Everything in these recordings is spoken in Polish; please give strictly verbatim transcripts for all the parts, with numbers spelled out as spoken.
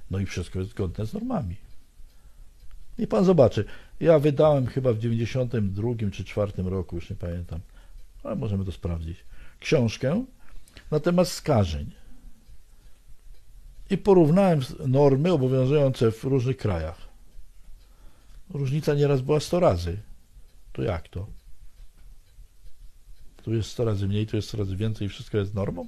No i wszystko jest zgodne z normami. I pan zobaczy, ja wydałem chyba w dziewięćdziesiątym drugim czy czwartym roku, już nie pamiętam, ale możemy to sprawdzić, książkę na temat skażeń. I porównałem normy obowiązujące w różnych krajach. Różnica nieraz była sto razy. To jak to? Tu jest sto razy mniej, tu jest sto razy więcej i wszystko jest normą?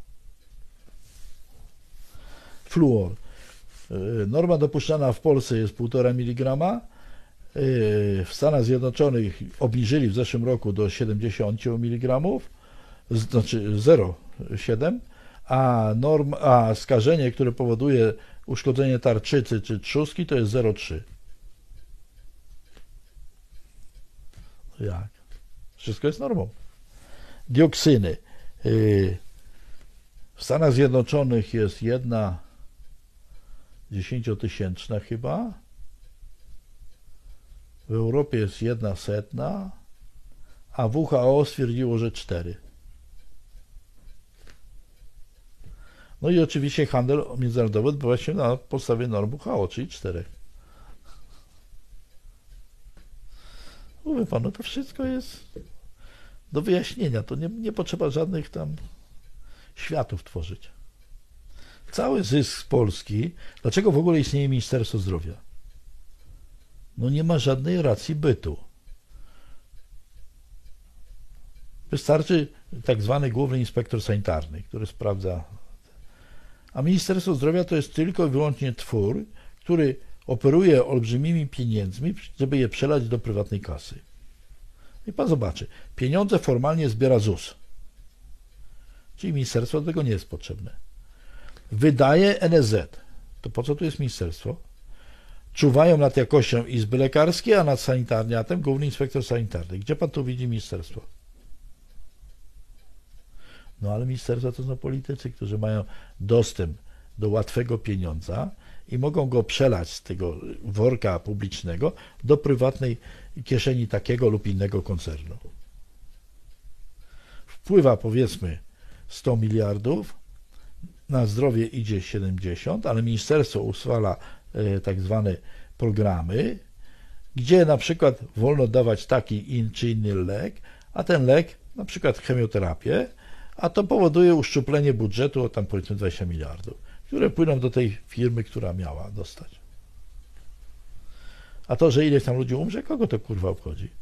Fluor. Norma dopuszczana w Polsce jest półtora miligrama. W Stanach Zjednoczonych obniżyli w zeszłym roku do siedemdziesiąt miligramów, znaczy zero przecinek siedem, a, norm, a skażenie, które powoduje uszkodzenie tarczycy czy trzustki, to jest zero przecinek trzy. Jak? Wszystko jest normą. Dioksyny. W Stanach Zjednoczonych jest jedna dziesięciotysięczna chyba. W Europie jest jedna setna, a W H O stwierdziło, że cztery. No i oczywiście handel międzynarodowy odbywa się na podstawie norm W H O, czyli czterech. Mówię panu, to wszystko jest do wyjaśnienia. To nie, nie potrzeba żadnych tam światów tworzyć. Cały zysk z Polski, dlaczego w ogóle istnieje Ministerstwo Zdrowia? No nie ma żadnej racji bytu. Wystarczy tak zwany główny inspektor sanitarny, który sprawdza. A Ministerstwo Zdrowia to jest tylko i wyłącznie twór, który operuje olbrzymimi pieniędzmi, żeby je przelać do prywatnej kasy. I pan zobaczy, pieniądze formalnie zbiera Z U S. Czyli ministerstwo do tego nie jest potrzebne. Wydaje N S Z. To po co tu jest ministerstwo? Czuwają nad jakością izby lekarskie, a nad sanitariatem główny inspektor sanitarny. Gdzie pan tu widzi ministerstwo? No ale ministerstwa to są politycy, którzy mają dostęp do łatwego pieniądza i mogą go przelać z tego worka publicznego do prywatnej kieszeni takiego lub innego koncernu. Wpływa powiedzmy sto miliardów, na zdrowie idzie siedemdziesiąt, ale ministerstwo uchwala e, tak zwane programy, gdzie na przykład wolno dawać taki in, czy inny lek, a ten lek, na przykład chemioterapię, a to powoduje uszczuplenie budżetu o tam powiedzmy dwadzieścia miliardów, które płyną do tej firmy, która miała dostać. A to, że ileś tam ludzi umrze, kogo to kurwa obchodzi?